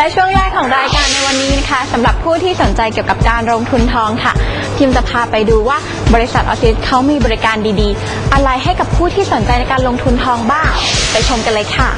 และช่วงแรกของรายการในวันนี้นะคะสำหรับผู้ที่สนใจเกี่ยวกับการลงทุนทองค่ะทีมจะพาไปดูว่าบริษัทออสซิสเขามีบริการดีๆอะไรให้กับผู้ที่สนใจในการลงทุนทองบ้างไปชมกันเลยค่ะ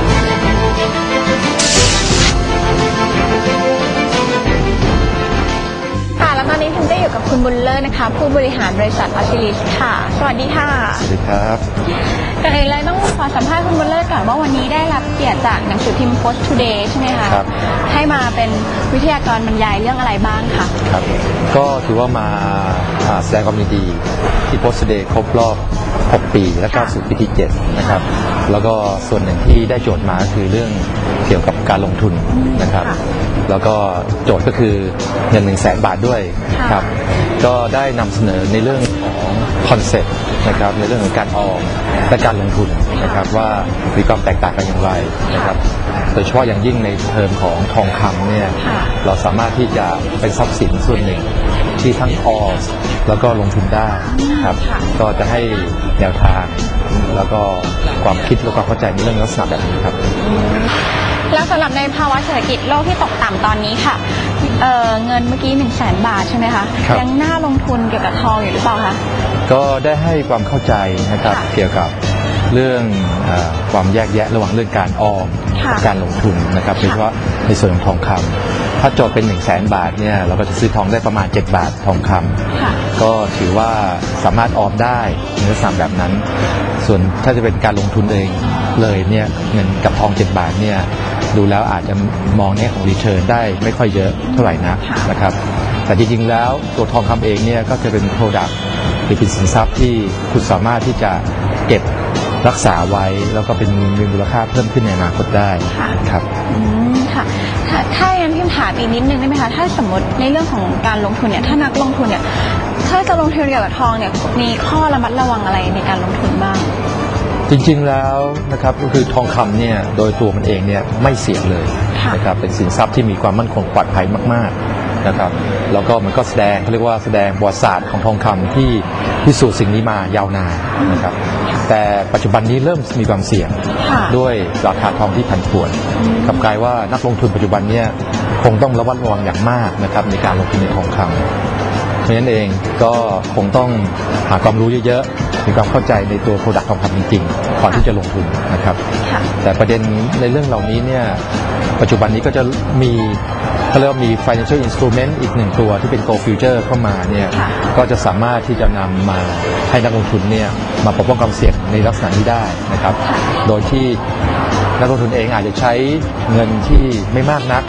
แล้วตอนนี้พิมได้อยู่กับคุณบุญเลิศนะคะผู้บริหารบริษัทออสซิลิสค่ะสวัสดีค่ะสวัสดีครับก่อนอื่นเลยต้องขอสัมภาษณ์คุณบุญเลิศก่อนว่าวันนี้ได้รับเกียรติจากหนังสือพิมพ์ Post Today ใช่ไหมคะครับให้มาเป็นวิทยากรบรรยายเรื่องอะไรบ้างคะครับก็ถือว่ามาแสดงความยินดีที่ Post Today ครบรอบ6 ปีและก้าวสู่ปีที่7นะครับแล้วก็ส่วนหนึ่งที่ได้โจทย์มาคือเรื่องเกี่ยวกับการลงทุนนะครับแล้วก็โจทย์ก็คือเงิน100,000 บาทด้วยครับก็ได้นำเสนอในเรื่องของคอนเซ็ปต์นะครับในเรื่องของการออมและการลงทุนนะครับว่ามีความแตกต่างกันอย่างไรนะครับโดยเฉพาะอย่างยิ่งในเทอมของทองคำเนี่ยเราสามารถที่จะเป็นทรัพย์สินส่วนหนึ่งที่ทั้งออมแล้วก็ลงทุนได้ครับก็จะให้แนวทางแล้วก็ความคิดแล้วก็เข้าใจในเรื่องลักษณะแบบนี้ครับแล้วสำหรับในภาวะเศรษฐกิจโลกที่ตกต่ำตอนนี้ค่ะเงินเมื่อกี้100,000 บาทใช่ไหมคะยังน่าลงทุนเกี่ยวกับทองอยู่หรือเปล่าคะก็ได้ให้ความเข้าใจนะครับเกี่ยวกับเรื่องความแยกแยะระหว่างเรื่องการออมกับการลงทุนนะครับโดยเฉพาะในส่วนของทองคำถ้าโจทย์เป็น100,000 บาทเนี่ยเราก็จะซื้อทองได้ประมาณ7 บาททองคำก็ถือว่าสามารถออมได้ในลักษณะแบบนั้นส่วนถ้าจะเป็นการลงทุนเองเลยเนี่ยเงินกับทอง7 บาทเนี่ยดูแล้วอาจจะมองแง่ของรีเทิร์นได้ไม่ค่อยเยอะเท่าไหร่นะครับแต่จริงๆแล้วตัวทองคำเองเนี่ยก็จะเป็นโปรดักต์หรือเป็นสินทรัพย์ที่คุณสามารถที่จะเก็บรักษาไว้แล้วก็เป็นมีมูลค่าเพิ่มขึ้นในอนาคตได้ครับค่ะถ้าอย่างนั้นพิมถามอีกนิดนึงได้ไหมคะถ้าสมมติในเรื่องของการลงทุนเนี่ยถ้านักลงทุนเนี่ยถ้าจะลงทุนเกี่ยวกับทองเนี่ยมีข้อระมัดระวังอะไรในการลงทุนบ้างจริงๆแล้วนะครับก็คือทองคำเนี่ยโดยตัวมันเองเนี่ยไม่เสี่ยงเลยนะครับเป็นสินทรัพย์ที่มีความมั่นคงปลอดภัยมากๆนะครับแล้วก็มันก็แสดงเขาเรียกว่าแสดงประวัติศาสตร์ของทองคำที่พิสูจน์สิ่งนี้มายาวนานนะครับแต่ปัจจุบันนี้เริ่มมีความเสี่ยงด้วยราคาทองที่ผันผวนกลับกลายว่านักลงทุนปัจจุบันเนี่ยคงต้องระมัดระวังอย่างมากนะครับในการลงทุนในทองคำเพราะฉะนั้นเองก็คงต้องหาความรู้เยอะๆมีความเข้าใจในตัวโปรดักต์ทองคำจริงๆก่อนที่จะลงทุนนะครับแต่ประเด็นในเรื่องเหล่านี้เนี่ยปัจจุบันนี้ก็จะมีเขาเรียกว่ามี financial instrument อีกหนึ่งตัวที่เป็น gold future เข้ามาเนี่ยก็จะสามารถที่จะนำมาให้นักลงทุนเนี่ยมาปกป้องความเสี่ยงในลักษณะนี้ได้นะครับโดยที่นักลงทุนเองอาจจะใช้เงินที่ไม่มากนัก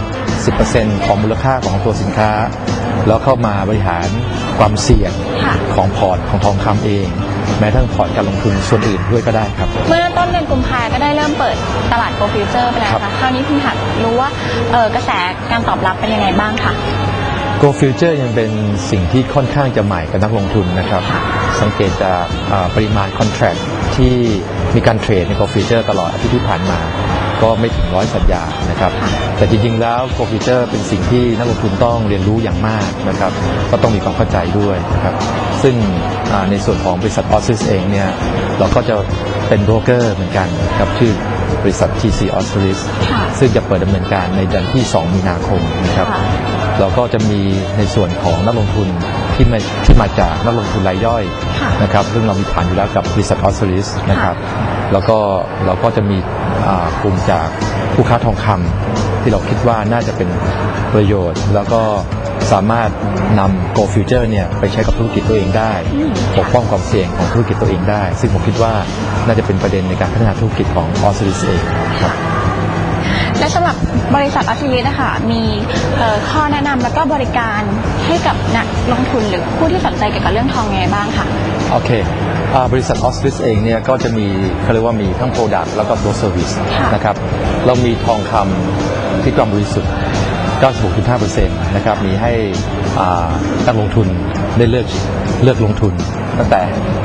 10% ของมูลค่าของตัวสินค้าแล้วเข้ามาบริหารความเสี่ยงของพอร์ตของทองคำเองแม้ทั้งพอร์ตการลงทุนส่วนอื่นด้วยก็ได้ครับเมื่อต้นเดือนกุมภาพันธ์ก็ได้เริ่มเปิดตลาดโกลด์ฟิวเจอร์ไปแล้วค่ะคราวนี้พิมถามรู้ว่ากระแสการตอบรับเป็นยังไงบ้างค่ะโกลด์ฟิวเจอร์ยังเป็นสิ่งที่ค่อนข้างจะใหม่กับนักลงทุนนะครับสังเกตจากปริมาณคอนแทรคที่มีการเทรดในโกลด์ฟิวเจอร์ตลอดอาทิตย์ที่ผ่านมาก็ไม่ถึง100 สัญญานะครับแต่จริงๆแล้วโกลด์ฟิวเจอร์เป็นสิ่งที่นักลงทุนต้องเรียนรู้อย่างมากนะครับก็ต้องมีความเข้าใจด้วยนะครับซึ่งในส่วนของบริษัทออสซิสเองเนี่ยเราก็จะเป็นโบรกเกอร์เหมือนกันครับชื่อบริษัท TC Osiris ซึ่งจะเปิดดำเนินการในเดือนที่2 มีนาคมนะครับเราก็จะมีในส่วนของนักลงทุนที่มาจากนักลงทุนรายย่อยนะครับซึ่งเรามีฐานอยู่แล้วกับบริษัท Osiris นะครับแล้วก็เราก็จะมีกลุ่มจากผู้ค้าทองคำที่เราคิดว่าน่าจะเป็นประโยชน์แล้วก็สามารถนำ Gold Future เนี่ยไปใช้กับธุรกิจตัวเองได้ปกป้องความเสี่ยงของธุรกิจตัวเองได้ซึ่งผมคิดว่าน่าจะเป็นประเด็นในการพัฒนาธุรกิจของ Osiris เองครับและสำหรับบริษัทออสซิลิสนะคะมีข้อแนะนำแล้วก็บริการให้กับนักลงทุนหรือผู้ที่สนใจเกี่ยวกับเรื่องทองไงบ้างค่ะโอเคบริษัทออสซิลิสเองเนี่ยก็จะมีเขาเรียกว่ามีทั้ง Product แล้วก็ตัว Service นะครับเรามีทองคำที่ความบริสุทธิ์ 96.5% นะครับมีให้นักลงทุนได้เลือกลงทุนตั้งแต่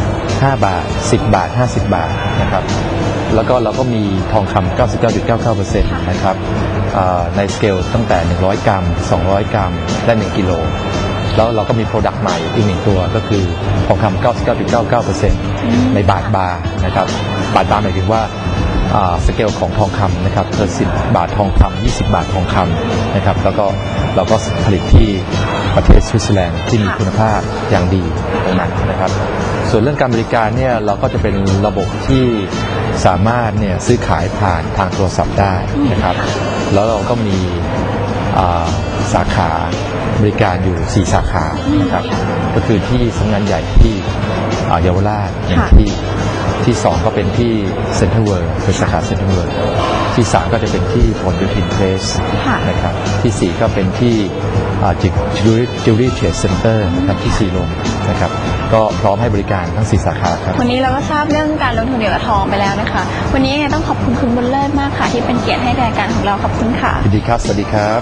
5 บาท10 บาท50 บาทนะครับแล้วก็เราก็มีทองคำ 99.99% นะครับในสเกลตั้งแต่100 กรัม200 กรัมและ1 กิโลแล้วเราก็มีโปรดักต์ใหม่อีก1ตัวก็คือทองคำ 99.99% ในบาทบาร์นะครับบาทบาร์หมายถึงว่าสเกลของทองคำนะครับคือ10 บาททองคำ20 บาททองคำนะครับแล้วก็เราก็ผลิตที่ประเทศสวิตเซอร์แลนด์ที่มีคุณภาพอย่างดีตรงนั้นนะครับส่วนเรื่องการบริการเนี่ยเราก็จะเป็นระบบที่สามารถเนี่ยซื้อขายผ่านทางโทรศัพท์ได้นะครับแล้วเราก็มีสาขาบริการอยู่4สาขานะครับก็คือที่สำนักงานใหญ่ที่เยาวราชที่2ก็เป็นที่เซ็นทรัลเวิลด์เป็นสาขาเซ็นทรัลเวิลด์ที่3ก็จะเป็นที่ผลโยธินเพลสนะครับที่4ก็เป็นที่จิวเวลรี่เทรดเซ็นเตอร์นะครับที่สีลมนะครับก็พร้อมให้บริการทั้ง4สาขาครับวันนี้เราก็ทราบเรื่องการลงทุนเกี่ยวกับทองไปแล้วนะคะวันนี้ต้องขอบคุณคุณบุญเลิศมากค่ะที่เป็นเกียรติให้รายการของเราขอบคุณค่ะยินดีครับสวัสดีครับ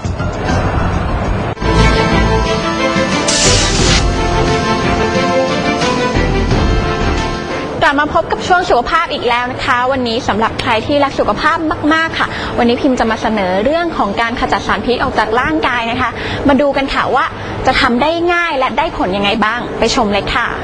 กลับมาพบกับช่วงสุขภาพอีกแล้วนะคะวันนี้สำหรับใครที่รักสุขภาพมากๆค่ะวันนี้พิมพ์จะมาเสนอเรื่องของการขจัดสารพิษออกจากร่างกายนะคะมาดูกันค่ะว่าจะทำได้ง่ายและได้ผลยังไงบ้างไปชมเลยค่ะ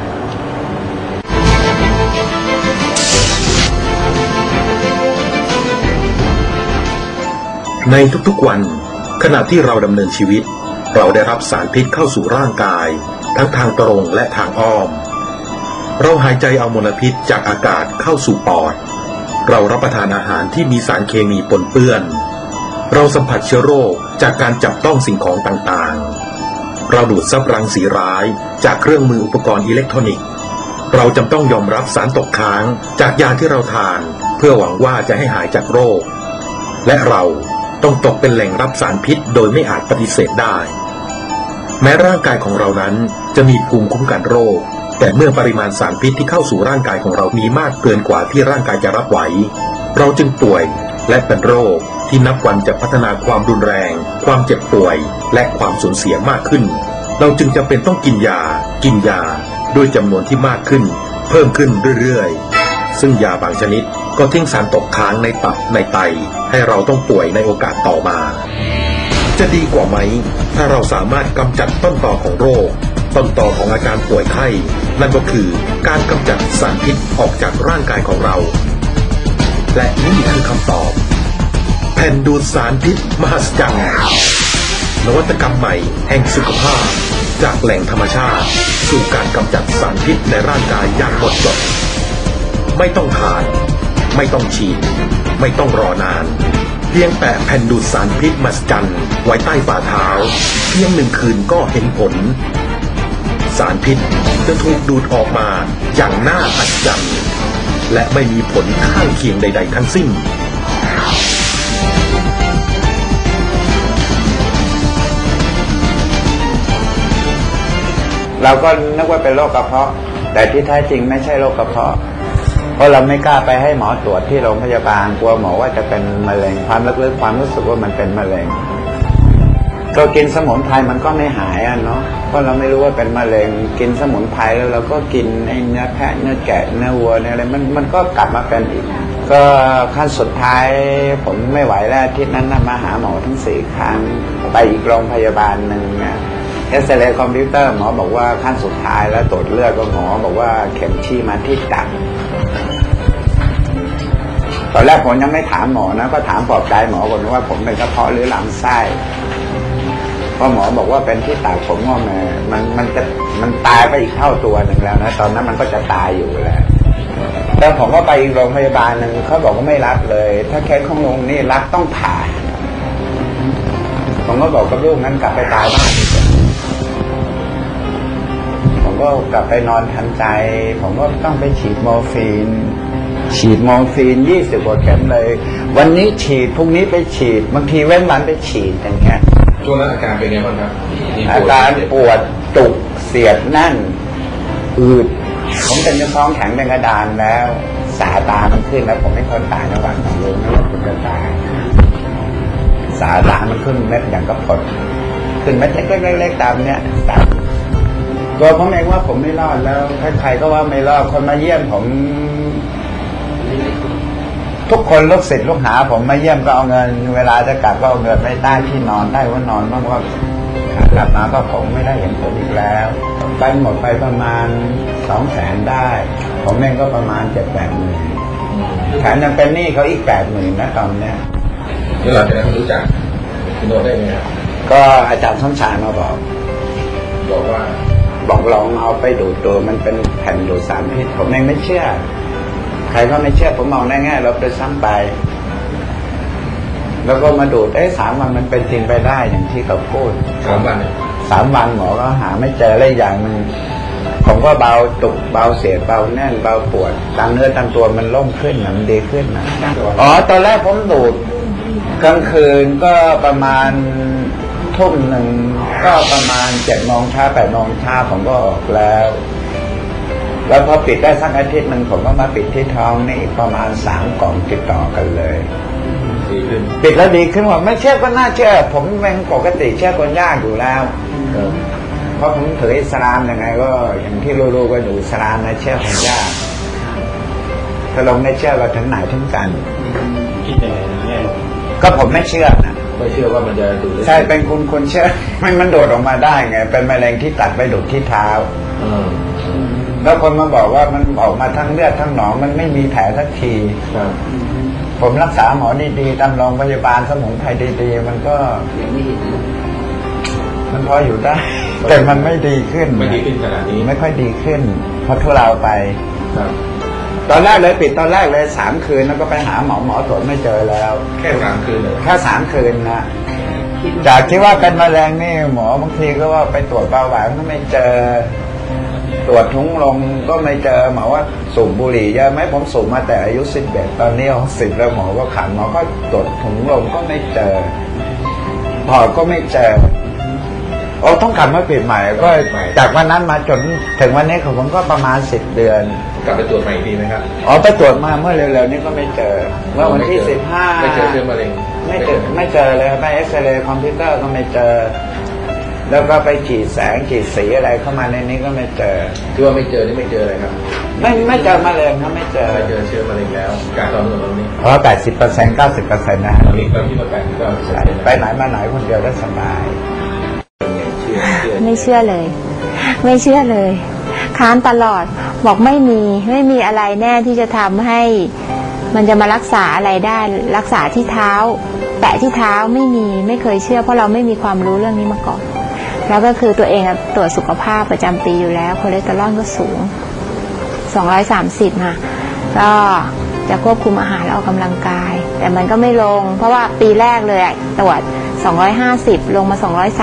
ในทุกๆวันขณะที่เราดำเนินชีวิตเราได้รับสารพิษเข้าสู่ร่างกายทั้งทางตรงและทางอ้อมเราหายใจเอามลพิษจากอากาศเข้าสู่ปอดเรารับประทานอาหารที่มีสารเคมีปนเปื้อนเราสัมผัสเชื้อโรคจากการจับต้องสิ่งของต่างๆเราดูดซับรังสีร้ายจากเครื่องมืออุปกรณ์อิเล็กทรอนิกส์เราจำต้องยอมรับสารตกค้างจากยาที่เราทานเพื่อหวังว่าจะให้หายจากโรคและเราต้องตกเป็นแหล่งรับสารพิษโดยไม่อาจปฏิเสธได้แม้ร่างกายของเรานั้นจะมีภูมิคุ้มกันโรคแต่เมื่อปริมาณสารพิษที่เข้าสู่ร่างกายของเรามีมากเกินกว่าที่ร่างกายจะรับไหวเราจึงป่วยและเป็นโรคที่นับวันจะพัฒนาความรุนแรงความเจ็บป่วยและความสูญเสียมากขึ้นเราจึงจำเป็นต้องกินยาด้วยจำนวนที่มากขึ้นเพิ่มขึ้นเรื่อยๆซึ่งยาบางชนิดก็ทิ้งสารตกค้างในตับในไตให้เราต้องป่วยในโอกาสต่อมาจะดีกว่าไหมถ้าเราสามารถกำจัดต้นตอของโรคต้นตอของอาการป่วยไข้นั่นก็คือการกำจัดสารพิษออกจากร่างกายของเราและนี่คือคำตอบแผ่นดูดสารพิษมหัศจรรย์นวัตกรรมใหม่แห่งสุขภาพจากแหล่งธรรมชาติสู่การกำจัดสารพิษในร่างกายอย่างหมดจดไม่ต้องทานไม่ต้องฉีดไม่ต้องรอนานเพียงแปะแผ่นดูดสารพิษมหัศจรรย์ไว้ใต้ฝ่าเท้าเพียง1 คืนก็เห็นผลสารพิษจะถูกดูดออกมาอย่างน่าอัศจรรย์และไม่มีผลข้างเคียงใดๆทั้งสิ้นเราก็นึกว่าเป็นโรคกระเพาะแต่ที่แท้จริงไม่ใช่โรคกระเพาะเพราะเราไม่กล้าไปให้หมอตรวจที่โรงพยาบาลกลัวหมอว่าจะเป็นมะเร็งความลึกๆความรู้สึกว่ามันเป็นมะเร็งก็กินสมุนไพรมันก็ไม่หายเนาะเพราะเราไม่รู้ว่าเป็นมะเร็งกินสมุนไพรแล้วเราก็กินไอ้เนื้อแพะเนื้อแกะเนื้อวัวเนื้ออะไรมันก็กลับมาเป็นอีกก็ขั้นสุดท้ายผมไม่ไหวแล้วอาทิตย์นั้นมาหาหมอทั้ง4 ครั้งไปอีกโรงพยาบาลหนึ่งเนี่ยเอ็กซเรย์คอมพิวเตอร์หมอบอกว่าขั้นสุดท้ายแล้วตรวจเลือดก็หมอบอกว่าเข็มชี้มาที่ตับตอนแรกผมยังไม่ถามหมอนะก็ถามปลอบใจหมอก่อนว่าผมเป็นกระเพาะหรือลำไส้พอหมอบอกว่าเป็นที่ตับผมว่ามันตายไปอีกเท่าตัวหนึ่งแล้วนะตอนนั้นมันก็จะตายอยู่แล้วผมก็ไปอีกโรงพยาบาลหนึ่งเขาบอกว่าไม่รับเลยถ้าแค่ของลงนี่รับต้องผ่าผมก็บอกกับลูกนั้นกลับไปตายบ้านผมก็กลับไปนอนทำใจผมก็ต้องไปฉีดมอร์ฟีน20 กว่าเข็มเลยวันนี้ฉีดพรุ่งนี้ไปฉีดบางทีเว้นวันไปฉีดอย่างเงี้ยช่วงนั้นอาการเป็นไงบ้างครับอาการปวดจุกเสียดแน่นอืดผมเป็นเนื้อท้องแข็งเป็นกระดานแล้วสายตามันขึ้นแล้วผมไม่ทนตายระหว่างของลุงแล้วผมจะตายสายตามันขึ้นเม็ดอย่างกระพดขึ้นเม็ดเล็กๆตามเนี้ยตัวผมเองว่าผมไม่รอดแล้วใครๆก็ว่าไม่รอดคนมาเยี่ยมผมทุกคนลูกศิษย์ลูกหาผมมาเยี่ยมก็เอาเงินเวลาจะกลับก็เอาเงินไม่ได้ที่นอนได้ว่านอนบ้างว่ากลับมาก็ผมไม่ได้เห็นผลอีกแล้วไปหมดไปประมาณ200,000ได้ผมเองก็ประมาณ7-8 หมื่นแถมยังเป็นหนี้เขาอีก80,000นะตอนเนี้ยนี่เราจะได้รู้จักคุณโนได้ไงครับก็อาจารย์สมชายมาบอกบอกว่าบอกลองเอาไปดูดตัวมันเป็นแผ่นดูดสารพิษผมเองไม่เชื่อ ใครก็ไม่เชื่อผมมองได้ง่ายเราไปซ้ำไป แล้วก็มาดูด3 วันมันเป็นจริงไปได้อย่างที่เขาพูด 3 วัน 3 วันหมอก็หาไม่เจออะไรอย่างมันผมก็เบาตุกเบาเสียดเบาแน่นเบาปวดตามเนื้อตามตัวมันโล่งขึ้นนะมันดีขึ้นนะอ๋อตอนแรกผมดูดกลางคืนก็ประมาณทุ่มหนึ่งก็ประมาณ7 โมงเช้า8 โมงเช้าผมก็ออกแล้วพอปิดได้สักอาทิตย์หนึ่งผมก็มาปิดที่ท้องนี่ประมาณ3 กล่องติดต่อกันเลยปิดแล้วดีขึ้นว่าไม่เชื่อก็น่าเชื่อผมเป็นปกติเชื่อคนยากอยู่แล้วเพราะผมถืออิสลามยังไงก็อย่างที่รู้ๆก็อยู่อิสลามนะเชื่อคนยากถ้าลงไม่เชื่อก็ถึงไหนถึงกันคิดยังไงแง่ลงก็ผมไม่เชื่อนะไม่เชื่อว่ามันจะดูดใช่เป็นคนเชื่อมันโดดออกมาได้ไงเป็นมะเร็งที่ตัดไปดูดที่เท้าแล้วคนมาบอกว่ามันออกมาทั้งเลือดทั้งหนองมันไม่มีแผลสักทีผมรักษาหมอดีๆตามโรงพยาบาลสมุนไพรดีๆมันก็มันพออยู่ได้แต่มันไม่ดีขึ้นขนาดนี้ไม่ค่อยดีขึ้นพอทุเลาไป ตอนแรกเลยปิดตอนแรกเลย3 คืนแล้วก็ไปหาหมอตรวจไม่เจอแล้วแค่3 คืนเลยแค่3 คืนนะจากที่ว่าเป็นมะเร็งนี่หมอบางทีก็ว่าไปตรวจเบาหวานก็ไม่เจอตรวจถุงลมก็ไม่เจอหมอว่าสูบบุหรี่เยอะไหมผมสูบมาแต่อายุ11ตอนนี้60แล้วหมอก็ขันหมอก็ตรวจถุงลมก็ไม่เจอพอก็ไม่เจอต้องกลับมาปิดใหม่ก็จากวันนั้นมาจนถึงวันนี้ผมก็ประมาณ10 เดือนกลับไปตรวจใหม่อีกทีไหมครับไปตรวจมาเมื่อเร็วๆนี้ก็ไม่เจอเมื่อวันที่15 ไม่เจอเชื้อมะเร็งไม่เจอเลยไปเอ็กซเรย์คอมพิวเตอร์ก็ไม่เจอแล้วก็ไปฉีดแสงฉีดสีอะไรเข้ามาในนี้ก็ไม่เจอคือว่าไม่เจอนี่ไม่เจออะไรครับไม่เจอมะเร็งครับไม่เจอเชื้อมะเร็งแล้วการตอนนี้ 80% 90%นะอีกตอนที่ไปไหนมาไหนคนเดียวได้สบายไม่เชื่อเลยค้านตลอดบอกไม่มีอะไรแน่ที่จะทำให้มันจะมารักษาอะไรได้รักษาที่เท้าแตะที่เท้าไม่เคยเชื่อเพราะเราไม่มีความรู้เรื่องนี้มาก่อนแล้วก็คือตัวเองตรวจสุขภาพประจำปีอยู่แล้วคอเลสเตอรอลก็สูง230ค่ะก็จะควบคุมอาหารและออกกำลังกายแต่มันก็ไม่ลงเพราะว่าปีแรกเลยตรวจ250ลงมา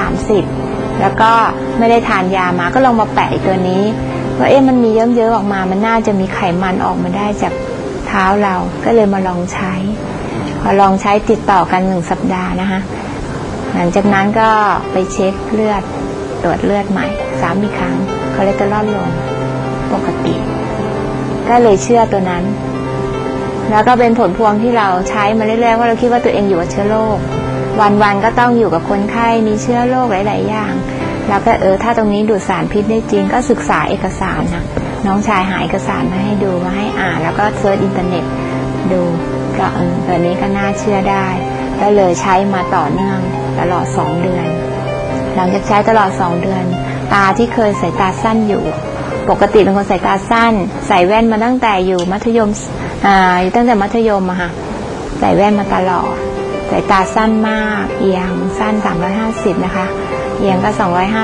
230แล้วก็ไม่ได้ทานยามาก็ลองมาแปะอีกตัวนี้ว่ามันมีเยิ้มๆออกมามันน่าจะมีไขมันออกมาได้จากเท้าเราก็เลยมาลองใช้พอลองใช้ติดต่อกัน1 สัปดาห์นะคะหลังจากนั้นก็ไปเช็คเลือดตรวจเลือดใหม่3 อีกครั้งคอเลสเตอรอลลงปกติก็เลยเชื่อตัวนั้นแล้วก็เป็นผลพวงที่เราใช้มาเรื่อยๆว่าเราคิดว่าตัวเองอยู่กับเชื้อโรควันๆก็ต้องอยู่กับคนไข้มีเชื้อโรคหลายๆอย่างแล้วก็ถ้าตรงนี้ดูดสารพิษได้จริงก็ศึกษาเอกสารนะน้องชายหาเอกสารมาให้ดูมาให้อ่านแล้วก็เซิร์ชอินเทอร์เน็ตดูก็แบบนี้ก็น่าเชื่อได้ก็เลยใช้มาต่อเนื่องตลอด2 เดือนหลังจากใช้ตลอด2 เดือนตาที่เคยสายตาสั้นอยู่ปกติเป็นคนสายตาสั้นใส่แว่นมาตั้งแต่อยู่มัธยมอยู่ตั้งแต่มัธยมอะค่ะใส่แว่นมาตลอดสายตาสั้นมากเอียงสั้น350นะคะเอียงก็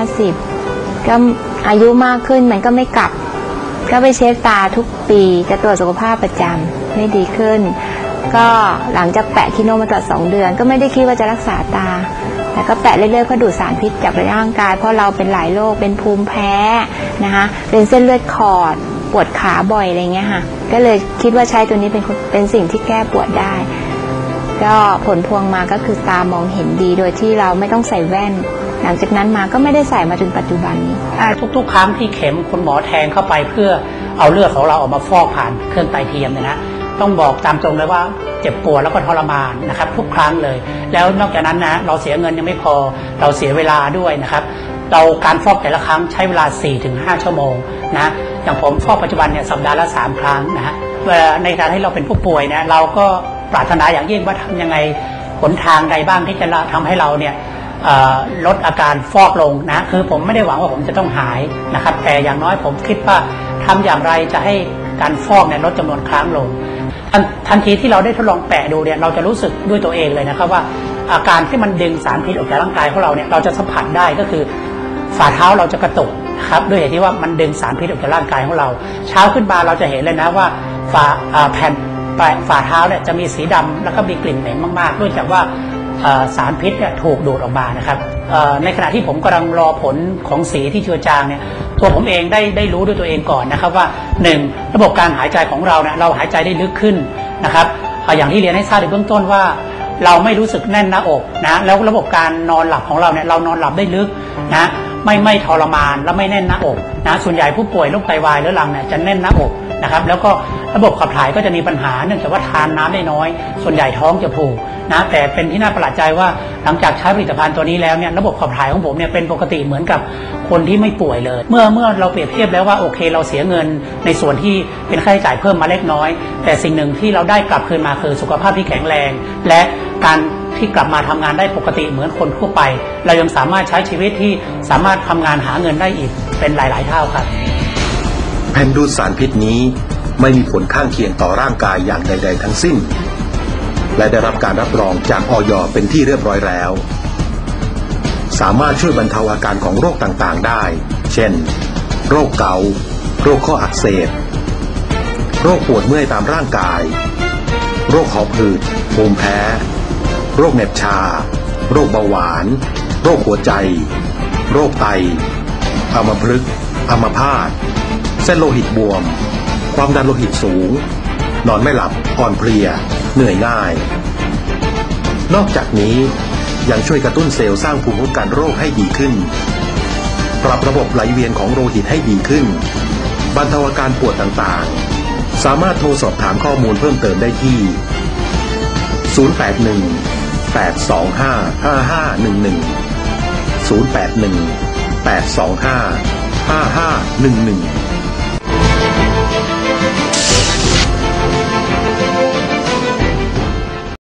250ก็อายุมากขึ้นมันก็ไม่กลับก็ไปเช็คตาทุกปีจะตรวจสุขภาพประจำไม่ดีขึ้นก็หลังจากแปะคิโนมาตลอด2 เดือนก็ไม่ได้คิดว่าจะรักษาตาแต่ก็แปะเรื่อยๆเพื่อดูดสารพิษจากร่างกายเพราะเราเป็นหลายโรคเป็นภูมิแพ้นะคะเป็นเส้นเลือดขอดปวดขาบ่อยอะไรเงี้ยค่ะก็เลยคิดว่าใช้ตัวนี้เป็นสิ่งที่แก้ปวดได้ก็ผลพวงมาก็คือตามองเห็นดีโดยที่เราไม่ต้องใส่แว่นหลังจากนั้นมาก็ไม่ได้ใส่มาถึงปัจจุบันนี้ทุกๆครั้งที่เข็มคุณหมอแทงเข้าไปเพื่อเอาเลือดของเราออกมาฟอกผ่านเครื่องไตเทียมเนี่ยนะต้องบอกตามตรงเลยว่าเจ็บปวดแล้วก็ทรมานนะครับทุกครั้งเลยแล้วนอกจากนั้นนะเราเสียเงินยังไม่พอเราเสียเวลาด้วยนะครับเราการฟอกแต่ละครั้งใช้เวลา 4-5 ชั่วโมงนะอย่างผมฟอกปัจจุบันเนี่ยสัปดาห์ละ3 ครั้งนะฮะในการให้เราเป็นผู้ป่วยนะเราก็ปรารถนาอย่างยิ่งว่าทำยังไงหนทางใดบ้างที่จะทำให้เราเนี่ยลดอาการฟอกลงนะคือผมไม่ได้หวังว่าผมจะต้องหายนะครับแต่อย่างน้อยผมคิดว่าทำอย่างไรจะให้การฟอกเนี่ยลดจำนวนครั้งลงทันทีที่เราได้ทดลองแปะดูเนี่ยเราจะรู้สึกด้วยตัวเองเลยนะครับว่าอาการที่มันดึงสารพิษออกจากร่างกายของเราเนี่ยเราจะสัมผัสได้ก็คือฝ่าเท้าเราจะกระตุกครับด้วยเหตุที่ว่ามันดึงสารพิษออกจากร่างกายของเราเช้าขึ้นมาเราจะเห็นเลยนะว่าแผ่นฝ่าเท้าเนี่ยจะมีสีดำแล้วก็มีกลิ่นเหม็นมากๆเนื่องจากว่าสารพิษเนี่ยถูกดูดออกมานะครับในขณะที่ผมกำลังรอผลของสีที่เจือจางเนี่ยตัวผมเองได้รู้ด้วยตัวเองก่อนนะครับว่า1ระบบการหายใจของเราเนี่ยเราหายใจได้ลึกขึ้นนะครับอย่างที่เรียนให้ทราบในเบื้องต้นว่าเราไม่รู้สึกแน่นหน้าอกนะแล้วระบบการนอนหลับของเราเนี่ยเรานอนหลับได้ลึกนะไม่ทรมานและไม่แน่นหน้าอกนะส่วนใหญ่ผู้ป่วยโรคไตวายเรื้อรังเนี่ยจะแน่นหน้าอกนะครับแล้วก็ระบบขับถ่ายก็จะมีปัญหาเนื่องจากว่าทานน้ำได้น้อยส่วนใหญ่ท้องจะผูกนะแต่เป็นที่น่าประหลาดใจว่าหลังจากใช้ผลิตภัณฑ์ตัวนี้แล้วเนี่ยระบบขับถ่ายของผมเนี่ยเป็นปกติเหมือนกับคนที่ไม่ป่วยเลยเมื่อเราเปรียบเทียบแล้วว่าโอเคเราเสียเงินในส่วนที่เป็นค่าใช้จ่ายเพิ่มมาเล็กน้อยแต่สิ่งหนึ่งที่เราได้กลับคืนมาคือสุขภาพที่แข็งแรงและการที่กลับมาทำงานได้ปกติเหมือนคนทั่วไปเรายังสามารถใช้ชีวิตที่สามารถทำงานหาเงินได้อีกเป็นหลายๆเท่าครับแผ่นดูดสารพิษนี้ไม่มีผลข้างเคียงต่อร่างกายอย่างใดๆทั้งสิ้นและได้รับการรับรองจากอย.เป็นที่เรียบร้อยแล้วสามารถช่วยบรรเทาอาการของโรคต่างๆได้เช่นโรคเกาต์โรคข้ออักเสบโรคปวดเมื่อยตามร่างกายโรคหอบหืดภูมิแพ้โรคเหน็บชาโรคเบาหวานโรคหัวใจโรคไตอัมพฤกษ์อัมพาตเส้นโลหิตบวมความดันโลหิตสูงนอนไม่หลับอ่อนเพลียเหนื่อยง่ายนอกจากนี้ยังช่วยกระตุ้นเซลล์สร้างภูมิคุ้มกันโรคให้ดีขึ้นปรับระบบไหลเวียนของโลหิตให้ดีขึ้นบรรเทาอาการปวดต่างๆสามารถโทรสอบถามข้อมูลเพิ่มเติมได้ที่081 825 5511 081 825 5511